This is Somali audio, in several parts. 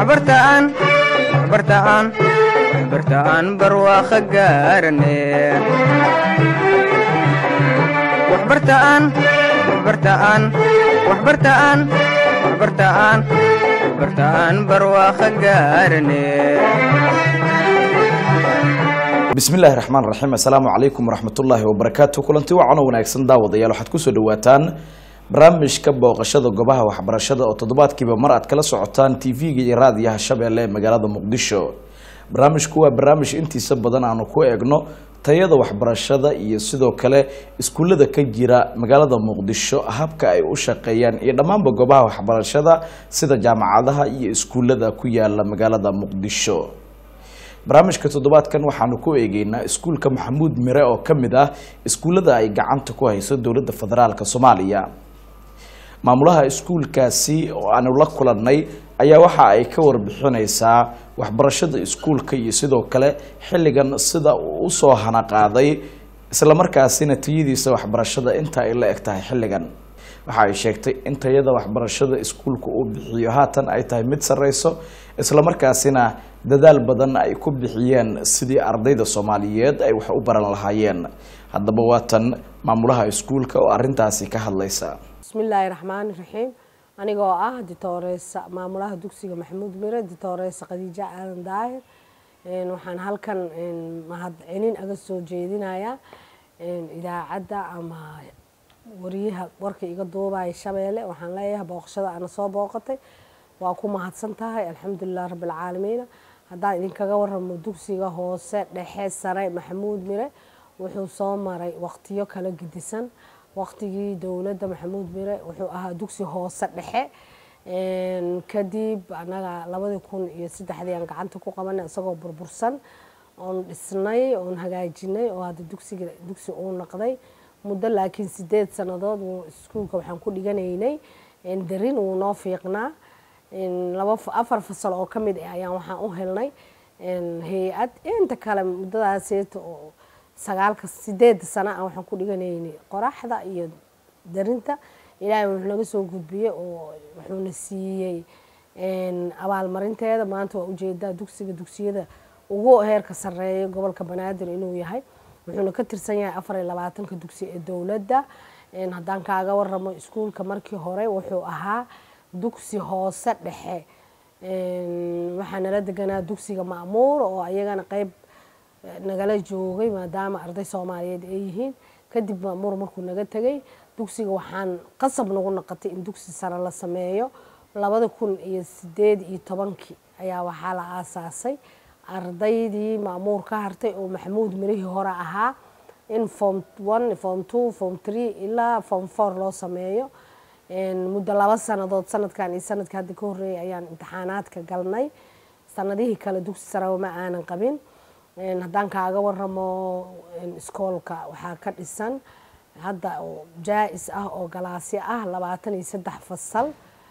waxbartaan barwaaqo gaarne waxbartaan barwaaqo gaarne بسم الله الرحمن الرحيم السلام عليكم ورحمة الله وبركاته كلنتي وعنا وناكسن داود يا لو حتكون سودواتان برامج كبوقشada gobaha waxbarashada oo toddobaadkiiba mar aad kala socotaan TV-ga iyo raadiyaha Shabeelle magaalada Muqdisho barnaamijku waa barnaamij intiisa badan aanu ku eegno tayada waxbarashada iyo sidoo kale iskuulada ka jira magaalada Muqdisho habka ay u shaqeeyaan iyo dhamaanba gobaha waxbarashada sida jaamacadaha iyo iskuulada ku yaala magaalada Muqdisho barnaamijka toddobaadkan waxaanu ku eegeynaa iskuulka Maxamuud Mire oo kamid ah iskuulada ay gacanta ku hayso dawladda federaalka Soomaaliya maamulaha iskuulkaasi oo aanu la kulanay ayaa waxa ay ka warbixinaysaa waxbarashada iskuulka iyo sidoo kale xilligan sida uu soo hana qaaday isla markaasina tayadiisa waxbarashada inta ay la egtahay xilligan waxa ay sheegtay in tayada waxbarashada iskuulka uu bixiyo haatan ay tahay mid sareyso isla markaasina dadaal badan ay ku bixiyeen sidii ardayda Soomaaliyeed ay wax u baran lahaayeen haddaba waatan maamulaha iskuulka oo arintaasi ka hadlaysa bismillaahir rahmaanir rahiim anigoo ah dictoresa maamulaha dugsiga Maxamuud Mire dictoresa Khadiija Aadan Daahir waxaan halkan mahadcelin aga soo jeedinayaa idaacada ama wariyaha warka iga duubay Shabeelle waxaan leeyahay booqashada aan soo booqatay waa ku mahadsan tahay alxamdulillah rabbil caalamiin haddaan idinkaga warramo dugsiga hoose dhexe sare Maxamuud Mire wuxuu soo maray waqtiyo kala gedisan waqtigii dawladda Maxamuud Mire wuxuu ahaa dugsi hoose dhexe kadib anaga 2003 aan gacanta ku qabanay isagoo burbursan oon dhisnay oon hagaajinay oo hadda dugsi uu noqday muddo laakiin 8 sanadood iskuulka waxaan ku dhiganaynay darin uu noo fiiqnaa afar fasal oo kamid ah ayaan waxaan u helnay hay'ad inta kale muddadaas oo 8 sano ah waxaan ku dhiganaynay qoraxda iyo darinta ilaahay wuxuu naga soo gudbiyay oo wuxuuna siiyay abaalmarinteeda maanta waa ujeedaa dugsiyada ugu heerka sareeya gobolka Banaadir inuu yahay wuxuuna ka tirsan yahay 24 dugsi ee dawladda haddaan kaaga warramo iskuulka markii hore wuxuu ahaa dugsi hoose dhexe waxaana la deganaa dugsiga Maamuur oo ayagana qayb nagala joogay maadaama arday Soomaaliyeed ay yihiin kadib Maamuur markuu naga tagay dugsiga waxaan qasab nagu noqotay in dugsi sare la sameeyo 2018 ayaa waxaa la aasaasay ardaydii Maamuur ka hartay oo Maxamuud Mire hore ahaa in form 1 form 2 form 3 ilaa form 4 loo sameeyo muddo 2 sanadood sanadkan iyo sanadka hadda ka horeeyay ayaan imtixaanaadka galnay sanadihii kale dugsi sare ma aanan qabin haddaan kaaga warramo iskoolka waxaa ka dhisan hadda oo jaa'is ah oo galaasyo ah 23 fasal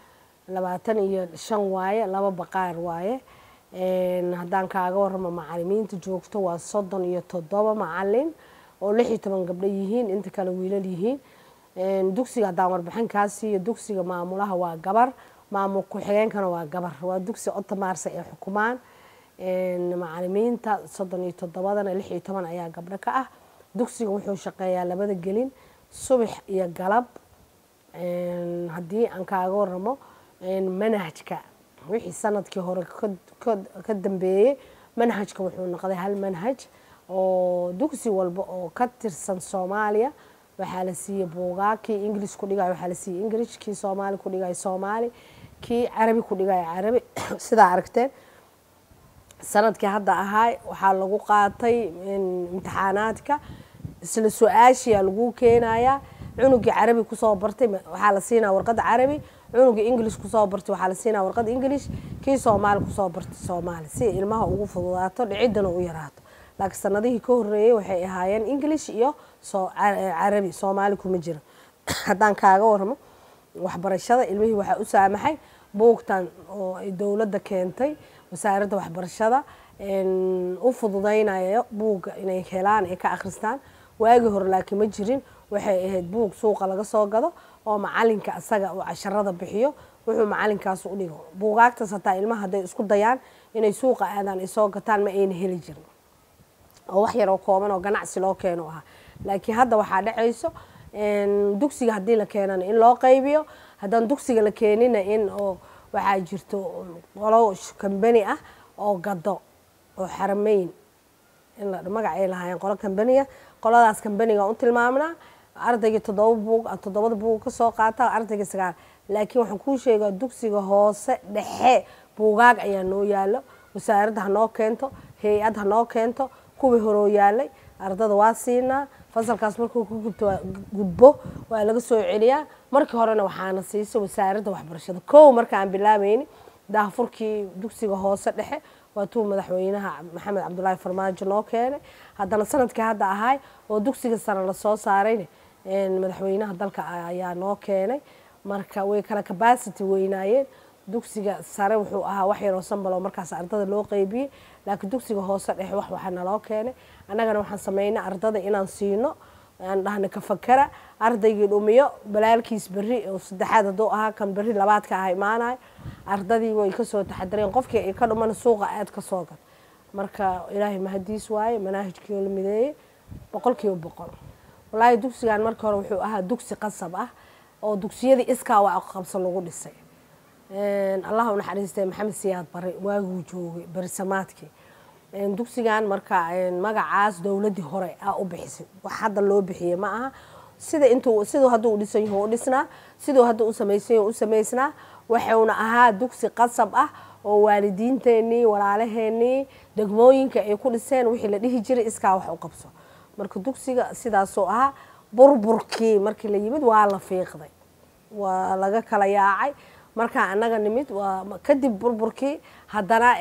25 waaye 2 baqaar waaye haddaan kaaga warramo macallimiinta joogto waa 37 macallin oo 16 gabdho yihiin inta kale wiilal yihiin dugsiga haddaan warbixin kaasi iyo dugsiga maamulaha waa gabar maamul ku xigeenkana waa gabar waa dugsi Otomaarsa ee xukumaan macallimiinta 37dana 16 ayaa gabdho ka ah dugsiga wuxuu shaqeeyaa labada gelin subax iyo galab haddii aan kaaga warramo manhajka wixii sanadkii hore ka dambeeyay manhajka wuxuu noqday hal manhaj oo dugsi walba oo ka tirsan Soomaaliya waxaa la siiyay buugaagkii English ku dhigay waxaa la siiyay English kii Soomaali ku dhigay Soomaali kii Carabi ku dhigay Carabi sida aragteen sanadkii hadda ahaa waxaa lagu qaatay imtixaanaadka isla su'aashiya lagu keenayaa cunugii Carabi ku soo bartay waxaa la siinaa warqad Carabi cunugii English ku soo bartay waxaa la siinaa warqad English kii Soomaali ku soo bartay Soomaali si ilmaha ugu fududaato dhicidana u yaraato laakiin sanadihii ka horeeyay waxay ahaayeen English iyo Carabi Soomaali kuma jira haddaan kaaga warramo waxbarashada ilmihii waxaa u saamaxay buugtan oo ay dawladda keentay wasaaradda waxbarashada u fududeynayo buugga inay helaan ay ka akhristaan waagi hore laakiin ma jirin waxay ahayd buug suuqa laga soo gado oo macalinka asaga uu casharada bixiyo wuxuu macalinkaas u dhigo. buugaagtaas hataa ilmaha hadday isku dayaan inay suuqa aadaan ay soo gataan ma ayna heli jirin, oo wax yar oo kooban oo ganacsi loo keeno ahaa. laakiin hadda waxaa dhacayso dugsiga haddii la keenana in loo qaybiyo, haddaan dugsiga la keenina in oo waxaa jirto qolo kambani ah oo gado oo Xarameyn in la magac ay lahaayeen qolo kambaniga. qoladaas kambaniga u tilmaamnaa ardayga 7 buug ka soo qaata ardayga 9. laakiin waxaan kuu sheegaa dugsiga hoose dhexe buugaag ayaa noo yaalo, wasaaradda ha noo keento, hay-ad ha noo keento, kuwii horoo yaalay ardada waa siinaa. fasalkaas markuu ku gudbo waa laga soo celiyaa. markii horena waxaana siisay wasaaradda waxbarashada. kow markaan bilaabayni daahfurkii dugsiga hoose dhexe waa tuu madaxweynaha Maxamed Cabdullaahi Farmaajo noo keenay. haddana sanadkii hadda ahay oo dugsiga sare la soo saarayna madaxweynaha dalka ayaa noo keenay. marka way kala capacity weynaayeen. dugsiga sare wuxuu ahaa wax yar oo sanbalo markaas ardada loo qaybiyay, laakiin dugsiga hoose dhexe waxa naloo keenay. annagana waxaan sameynay ardada inaan siino aan dhahna ka fakara ardaygii dhumiyo balaalkiis berri oo saddexaad haduu ahaa kan berri labaadka ah imaanay ardadii way ka soo taxadireen qofkii ay ka dhuman suuqa aad ka soo gad. marka ilaahay mahadiis waaye manhajkii la mideeyay 100%. wallaahi dugsigan markii hore wuxuu ahaa dugsi qasab ah oo dugsiyada iskaa waa qabsan lagu dhisay. allah u naxariistay Maxamed Siyaad Barre waaguu joogay barisamaadkii. dugsigan marka magacaas dawladii hore u bixisay, wax hadda loo bixiyay ma aha. sidoo hadda u dhisan yahay u dhisnaa, sidoo hadda u sameysay u sameysnaa. waxauna ahaa dugsi qasab ah oo waalidiinteennii walaalaheennii degmooyinka ay ku dhiseen wixii la dhihi jiray iskaa wax u qabso. marka dugsiga sidaasoo ahaa. burburkii markii la yimid waa la fiiqday, waa laga kala yaacay. marka anaga nimid waa kadib burburkii haddana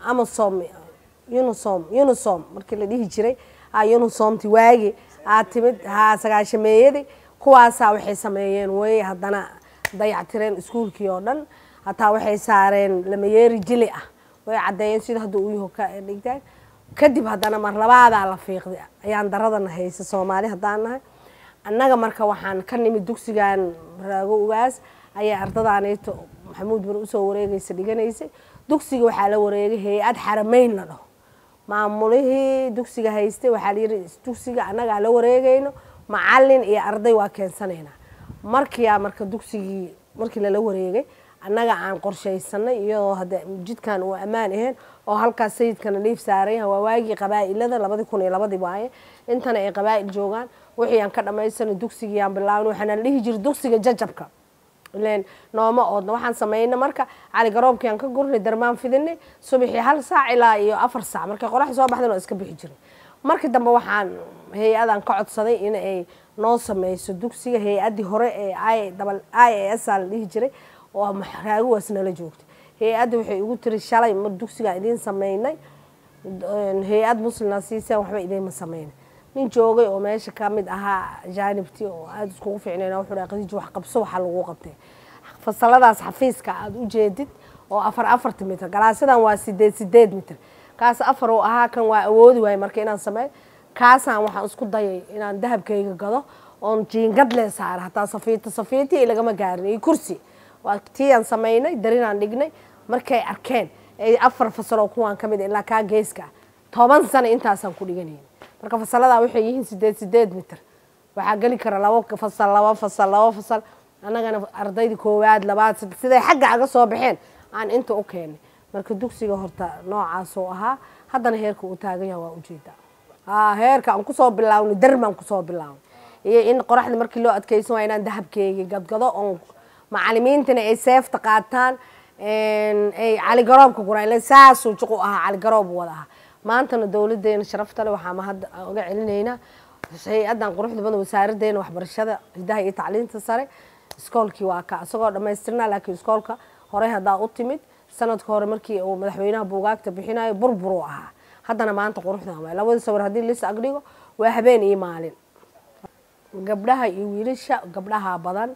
Unisom markii la dhihi jiray Unisomti waagi timid 9meeyadii kuwaasa waxay sameeyeen way haddana dayactireen iskuulkii oo dhan. hataa waxay saareen lamayeeri jili ah way cadeeyeen sida hadda uu yahay ka dhigtaan. kadib haddana mar labaada la fiiqday ayaan daradana haysa Soomaali haddaan nahay annaga. marka waxaan ka nimid dugsigan Raago Ugaas ayaa ardadaanayto Maxamuud Bar u soo wareegaysa dhiganaysay. dugsiga waxaa la wareegay hay-ad Xarameyn la dhaho. maamulihii dugsiga haystay waxaa la yiri dugsiga annaga la wareegayno macallin iyo arday waa keensanayna. marka dugsigii markii la wareegay annaga aan qorshaysanay iyo hada jidkan uu amaan ahayn oo halkaas sayidkana liif saaray waa waagi qabaa'ilada 2002 waaye intana ay qabaa'il joogan. wixii aan ka dhamaysanay dugsigii aan bilaawno waxaan la dhihi jiray dugsiga jajabka leen nooma oodna. waxaan sameeyna marka cali garoobkii aan ka gurnay darmaan fidinay subaxii 1 saac ilaa iyo 4 saac markay qorax soo baxdana iska bixi jiray. markii dambe waxaan hay-adan ka codsaday in ay noo sameyso dugsiga hay-adii hore ee IAS la dhihi jiray oo Raago Ugaasna la joogtay. hay-adda waxay ugu tiri shalay mar dugsiga idin sameynay hay-ad muslimna siisay waxba idin ma sameeyay. nin joogay oo meesha ka mid ahaa jaanibtii oo aad isku fiicnayna wuxuu dhaqadiij wax qabso waxa lagu qabtay. fasaladaas xafiiska aad u jeedid oo 4 mitir galaasadan waa 8 mitir kaas 4 oo ahaa kan waa awoodi waay marka inaan sameeyo. kaasaan waxaan isku dayay inaan dahabkayga gado oon jiingad lee saar hataa safiitii lagama gaarin iyo kursi waqti aan sameynay darinaan dhignay. markay arkeen ay 4 fasal oo kuwaan kamid ilaa ka geeska 10 sano intaasaan ku dhiganay. marka fasalada waxay yihiin 8 mitir waxa gali kara 2 fasal annagana ardayda koowaad labaad siday xagga aga soo baxeen aan inta u keenay. marka dugsiga horta noocaas oo ahaa haddana heerka uu taagan yahay waa u jeedaa. heerka aan ku soo bilaawno darmaan ku soo bilaawno iyo in qoraxda markii loo adkeysan waa inaan dahabkeyga gadgado oo macallimiintana ay seefta qaataan ay cali garoobka guraan saasuu juqu ahaa cali garoob wada ahaa. maantana dawladeena sharafta leh waxaa mahad uga celinaynaa hay-adan quruxda badan wasaaraddeena waxbarashada hidaha iyo tacliinta sare. iskoolkii waa ka asagoo dhamaystirnaa laakiin iskoolka hore haddaa u timid sanadka hore markii uu madaxweynaha buugaagta bixinayo burbur ahaa. haddana maanta quruxda waa labada sawir haddii lis agdhigo waa habeen iyo maalin. gabdhaha iyo wiilasha gabdhaha badan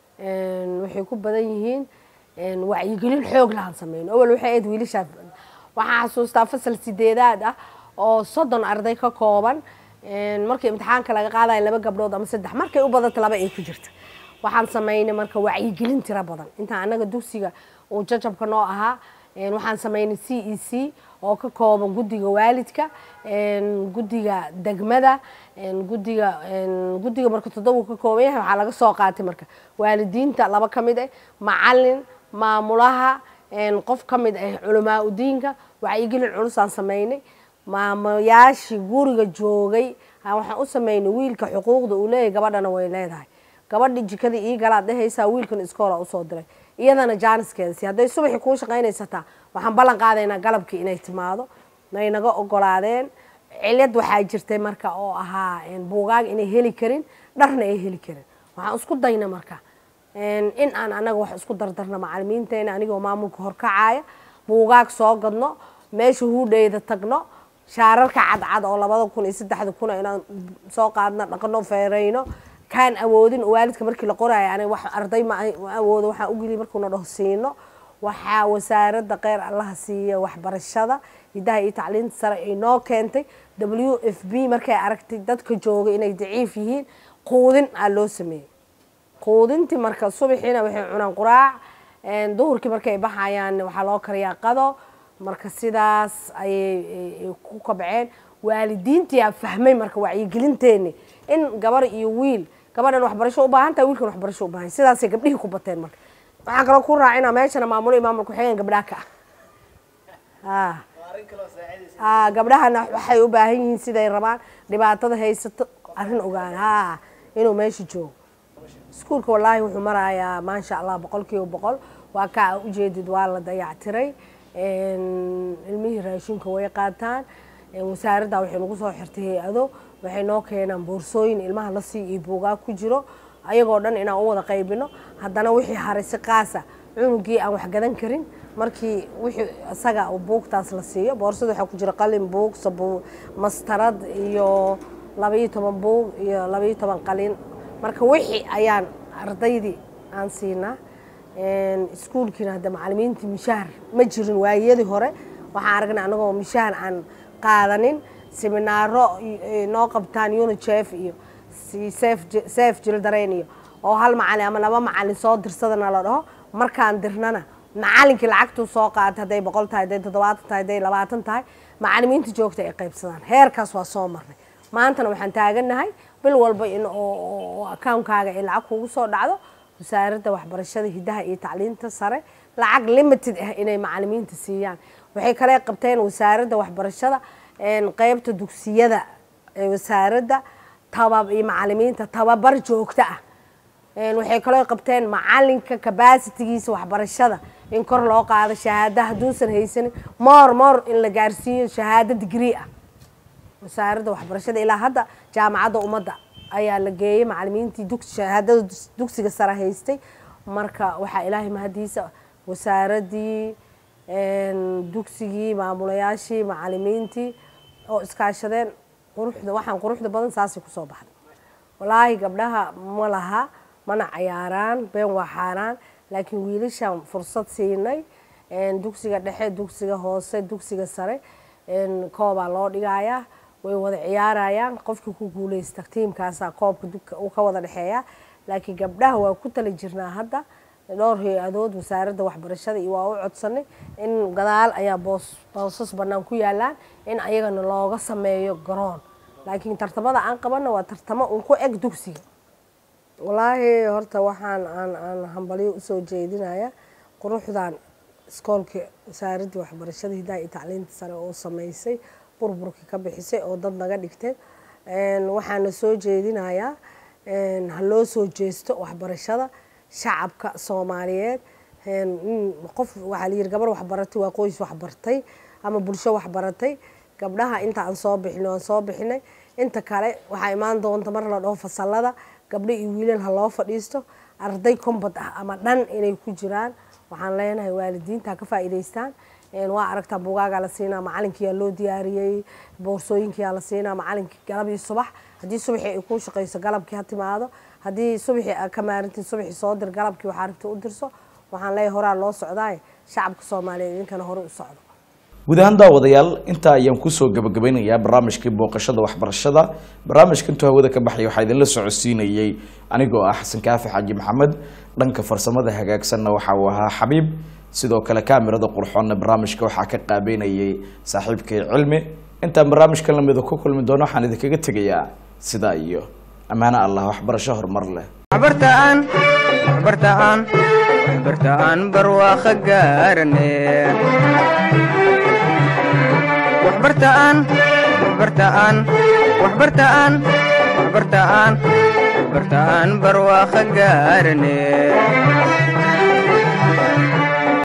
waxay ku badan yihiin wacyigelin xoog lahan sameeyno. awal waxay aad wiilasha waxaan xasuustaa fasal 8aad ah oo 30 arday ka kooban markii imtixaanka laga qaadayo 2 gabdhood ama 3 markay u badato 2 ay ku jirto. waxaan sameynay marka wacyigelin tiro badan inta anaga dugsiga oo jajabka noo ahaa waxaan sameynay CEC oo ka kooban guddiga waalidka guddiga degmada guddiga marka 7 ka kooban yahay waxaa laga soo qaatay marka waalidiinta 2 ka mid ah macallin maamulaha qof ka mid ah culamaa u diinka wacyigelin culus aan sameynay maamulayaashii guriga joogay waxaan u sameynay wiilka xuquuqda uu leeyahay gabadhana way leedahay gabadhi jikada ii galaad dhehaysaa wiilkan iskoola usoo diray iyadana jaaniskeeda si hadday subaxii kuu shaqaynaysataa waxaan ballan qaadaynaa galabkii inay timaado nay naga ogolaadeen cilad waxaa jirtay marka oo ahaa buugaag inay heli karin dharna ay heli karin waxaan isku dayna marka in aan anaga wax isku dardarno macallimiinteena anigoo maamulka horkacaya buugaag soo gadno meesha huudheyda tagno shaararka cadcad oo 2003 inaan soo qaadno dhaqno feereyno كان أودين والدك مركي لقرأ يعني أرضي ما أود وح أقولي مركو نرهسينه وح وسارة دقير الله سيا وحبر الشذا يده تعلين سر إنه كنتي WFB مركي عركت دتك جوج إنك ضعيف فيهن قودن على سمي قودن تمركز الصبح هنا وحنا قراع ظهر كمركي بحا يعني وحلاق كريا قضاء مركز سداس أي كوكبعين والدين تيا فهمي مركو وعي جلين تاني إن جبر يويل gabadhan waxbarasho u baahan tahay wiilkan waxbarasho u baahan sidaas ay gabdhihii ku bateen marka waxa kale ku raacina meeshana maamulku xigeen gabdhaha ka gabdhahana waxay u baahan yihiin siday rabaan dhibaatada haysato arrin ogaan inuu meesha joogo iskuulka wallahi wuxuu marayaa ma sha Allah 100% waa ka u jeedid waa la dayactiray ilmihii raashinka way qaataan wasaaradda waxay nagu soo xirtay hay'ado waxay noo keenaan boorsooyin ilmaha la sii buugaag ku jiro ayagoo dhan inaan u wada qaybino haddana wixii haraysi qaasa cunugii aan wax gadan karin markii wixii asaga uu buugtaas la siiyo boorsada waxa ku jira qalin buug sabu mastarad iyo 12 buug iyo 12 qalin marka wixii ayaan ardaydii aan siinaa iskuulkiina hadda macallimiinta mishaar ma jirin waayadii hore waxaan aragnaa anagoo mishaar aan qaadanin seminaaro noo qabtaan UNICEF iyo safe children iyo oo hal macallin ama laba macallin soo dirsadana la dhaho markaan dirnana macallinkii lacagtu soo qaatay haday 100 tahay haday 70 tahay haday 20 tahay macallimiinta joogta ay qaybsadaan heerkaas waa soo marnay maantana waxaan taaganahay bil walba in oo account-kaaga ay lacag kugu soo dhacdo wasaaradda waxbarashada hidaha iyo tacliinta sare lacag limited ah inay macallimiinta siiyaan waxay kale qabteen wasaaradda waxbarashada qaybta dugsiyada wasaaradda iyo macallimiinta tababar joogto ah waxay kale qabteen macallinka capacity-giisa waxbarashada in kor loo qaado shahaado haduusan haysan more in la gaarsiiyo shahaado degree ah wasaaradda waxbarashada ilaa hadda jaamacadda ummadda ayaa la geeyay macallimiintii shahaadada dugsiga sare haystay marka waxa ilaahay mahadiisa wasaaraddii dugsigii maamulayaashii macallimiintii oo iskaashadeen quruxda badan saasi ku soo baxday wallaahi gabdhaha ma laha mana ciyaaraan been waa xaaraan laakiin wiilashan fursad siinay dugsiga dhexe dugsiga hoose dugsiga sare koobaa loo dhigayaa way wada ciyaarayaan qofkii ku guuleysta tiimkaasa koobka uu ka wada dhexeeya laakiin gabdhaha waa ku tali jirnaa hadda dhowr hay-adood wasaaradda waxbarashada iyo waa u codsanay in gadaal ayaa boosas bannaan ku yaalaan in ayagana looga sameeyo garoon laakiin tartamada aan qabanno waa tartamo un ku eg dugsiga wallaahi horta waxaan aan hambaliyo usoo jeedinaya quruxdan iskoolka wasaaradda waxbarashada hidaha iyo tacliinta sare oo samaysay burburkii ka bixisay oo dad naga dhigtay waxaana soo jeedinayaa ha loo soo jeesto waxbarashada shacabka Soomaaliyeed qof waxa la yiri gabar wax baratay waa qoys wax bartay ama bulsho wax baratay gabdhaha inta aan soo bixinay inta kale waxa imaan doonta mar la dhaho fasalada gabdho iyo wiilal ha loo fadhiisto arday kombad ah ama dhan inay ku jiraan waxaan leenahay waalidiinta ka faa'iideystaan waa aragtaa buugaaga la siinaa macallinkii loo diyaariyay boorsooyinkii la siinaa macallinkii galab iyo subax hadii subaxii ay ku shaqeyso galabkii ha timaado hadii subaxii ka maarintii subaxii soo dir galabkii waxa aragtay u dirso waxaan leeyahay horaa loo socdaay shacabka Soomaaliyeed inkana hore u socdo guud ahaan daawadayaal intaa ayaan kusoo gabagabeynayaa barnaamijkii booqashada waxbarashada barnaamijka intuu hawada ka baxay waxaa idinla socodsiinayay anigoo ah xasan kaafi xaaji maxamed dhanka farsamada hagaagsanna waxa uu ahaa xabiib sidoo kale kaamirada qurxoonna barnaamijka waxaa ka qaabeynayay saaxiibkay cilmi intaan barnaamijkan lamida ku kulmi doono waxaan idinkaga tegayaa sidaa iyo ammaano allah waxbarasho horumar leh waxbartaan barwaaqo gaarne waxbartaan barwaaqo gaarne